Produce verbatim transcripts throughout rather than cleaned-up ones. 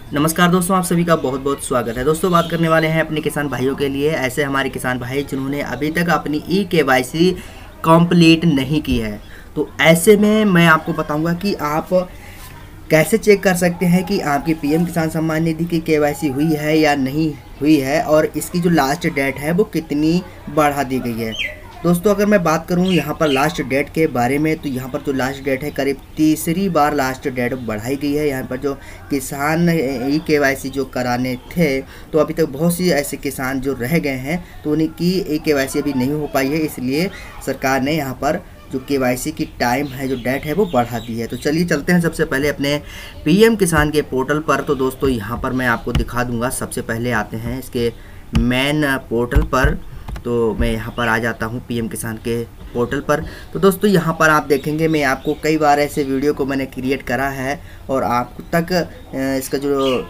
नमस्कार दोस्तों, आप सभी का बहुत बहुत स्वागत है। दोस्तों बात करने वाले हैं अपने किसान भाइयों के लिए, ऐसे हमारे किसान भाई जिन्होंने अभी तक अपनी ई के वाई सी कंप्लीट नहीं की है। तो ऐसे में मैं आपको बताऊंगा कि आप कैसे चेक कर सकते हैं कि आपकी पी एम किसान सम्मान निधि की के वाई सी हुई है या नहीं हुई है, और इसकी जो लास्ट डेट है वो कितनी बढ़ा दी गई है। दोस्तों अगर मैं बात करूं यहाँ पर लास्ट डेट के बारे में, तो यहाँ पर जो लास्ट डेट है करीब तीसरी बार लास्ट डेट बढ़ाई गई है। यहाँ पर जो किसान ई के वाई सी जो कराने थे, तो अभी तक बहुत सी ऐसे किसान जो रह गए हैं तो उनकी ई के वाई सी अभी नहीं हो पाई है, इसलिए सरकार ने यहाँ पर जो के वाई सी की टाइम है, जो डेट है वो बढ़ा दी है। तो चलिए चलते हैं सबसे पहले अपने पी एम किसान के पोर्टल पर। तो दोस्तों यहाँ पर मैं आपको दिखा दूँगा। सबसे पहले आते हैं इसके मेन पोर्टल पर। तो मैं यहाँ पर आ जाता हूँ पी एम किसान के पोर्टल पर। तो दोस्तों यहाँ पर आप देखेंगे, मैं आपको कई बार ऐसे वीडियो को मैंने क्रिएट करा है और आप तक इसका जो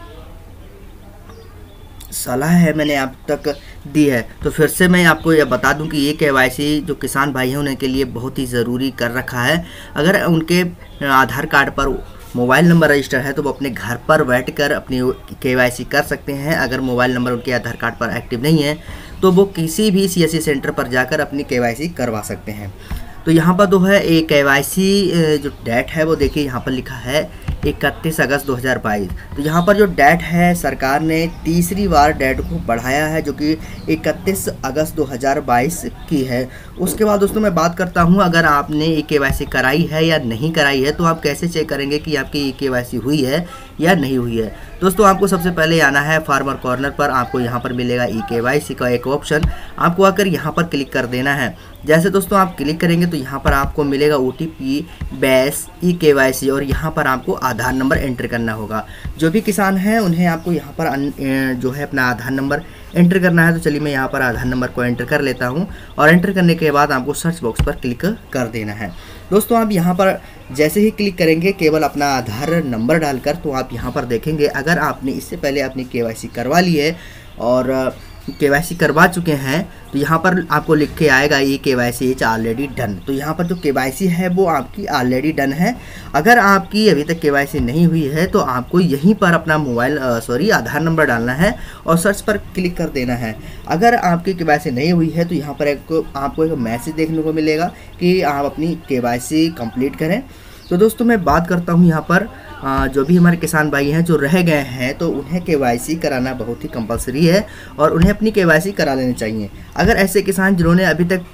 सलाह है मैंने आप तक दी है। तो फिर से मैं आपको यह बता दूं कि ये के वाई सी जो किसान भाई हैं उनके लिए बहुत ही ज़रूरी कर रखा है। अगर उनके आधार कार्ड पर मोबाइल नंबर रजिस्टर है तो वो अपने घर पर बैठकर अपनी के वाई सी कर सकते हैं। अगर मोबाइल नंबर उनके आधार कार्ड पर एक्टिव नहीं है तो वो किसी भी सी एस सी सेंटर पर जाकर अपनी के वाई सी करवा सकते हैं। तो यहाँ पर जो है ये के वाई सी जो डेट है वो देखिए यहाँ पर लिखा है इकतीस अगस्त दो हज़ार बाईस। तो यहाँ पर जो डेट है सरकार ने तीसरी बार डेट को बढ़ाया है, जो कि इकतीस अगस्त दो हज़ार बाईस की है। उसके बाद दोस्तों मैं बात करता हूँ, अगर आपने ई के वाई सी कराई है या नहीं कराई है तो आप कैसे चेक करेंगे कि आपकी ई के वाई सी हुई है या नहीं हुई है। दोस्तों आपको सबसे पहले आना है फार्मर कॉर्नर पर। आपको यहाँ पर मिलेगा ई के वाई सी का एक ऑप्शन, आपको आकर यहाँ पर क्लिक कर देना है। जैसे दोस्तों आप क्लिक करेंगे तो यहाँ पर आपको मिलेगा O T P base e K Y सी, और यहाँ पर आपको आधार नंबर एंटर करना होगा। जो भी किसान हैं उन्हें आपको यहाँ पर जो है अपना आधार नंबर एंटर करना है। तो चलिए मैं यहाँ पर आधार नंबर को एंटर कर लेता हूँ, और एंटर करने के बाद आपको सर्च बॉक्स पर क्लिक कर देना है। दोस्तों आप यहाँ पर जैसे ही क्लिक करेंगे केवल अपना आधार नंबर डालकर, तो आप यहाँ पर देखेंगे अगर आपने इससे पहले अपनी के वाई सी करवा ली है और के वाई सी करवा चुके हैं तो यहाँ पर आपको लिख के आएगा ये K Y C is already done. तो यहाँ पर जो के वाई सी है वो आपकी ऑलरेडी डन है। अगर आपकी अभी तक के वाई सी नहीं हुई है तो आपको यहीं पर अपना मोबाइल सॉरी आधार नंबर डालना है और सर्च पर क्लिक कर देना है। अगर आपकी के वाई सी नहीं हुई है तो यहाँ पर एक आपको एक मैसेज देखने को मिलेगा कि आप अपनी के वाई सी कंप्लीट करें। तो दोस्तों मैं बात करता हूँ यहाँ पर जो भी हमारे किसान भाई हैं जो रह गए हैं तो उन्हें के वाई सी कराना बहुत ही कंपलसरी है और उन्हें अपनी के वाई सी करा लेनी चाहिए। अगर ऐसे किसान जिन्होंने अभी तक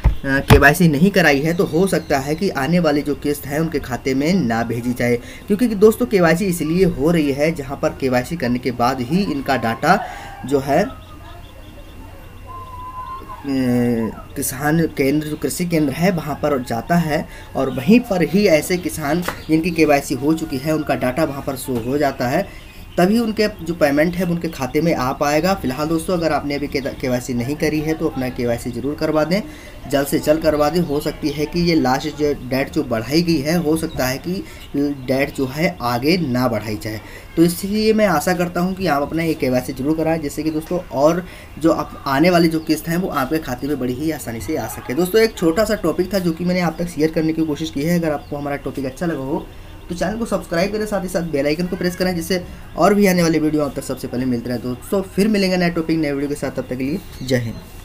के वाई सी नहीं कराई है तो हो सकता है कि आने वाली जो किस्त है उनके खाते में ना भेजी जाए, क्योंकि दोस्तों के वाई सी इसलिए हो रही है जहाँ पर के वाई सी करने के बाद ही इनका डाटा जो है किसान केंद्र जो कृषि केंद्र है वहाँ पर जाता है, और वहीं पर ही ऐसे किसान जिनकी के वाई सी हो चुकी है उनका डाटा वहाँ पर शो हो जाता है, तभी उनके जो पेमेंट है उनके खाते में आ पाएगा। फिलहाल दोस्तों अगर आपने अभी के वाई सी नहीं करी है तो अपना के वाई सी ज़रूर करवा दें, जल्द से जल्द करवा दें। हो सकती है कि ये लास्ट जो डेट जो बढ़ाई गई है हो सकता है कि डेट जो है आगे ना बढ़ाई जाए। तो इसलिए मैं आशा करता हूं कि आप अपना ये के वाई सी जरूर कराएं, जिससे कि दोस्तों और जो आप आने वाली जो किस्त हैं वो आपके खाते में बड़ी ही आसानी से आ सके। दोस्तों एक छोटा सा टॉपिक था जो कि मैंने आप तक शेयर करने की कोशिश की है। अगर आपको हमारा टॉपिक अच्छा लगा हो तो चैनल को सब्सक्राइब करें, साथ ही साथ बेल आइकन को प्रेस करें, जिससे और भी आने वाले वीडियो आप तक सबसे पहले मिलते रहे। दोस्तों फिर मिलेंगे नए टॉपिक नए वीडियो के साथ, तब तक के लिए जय हिंद।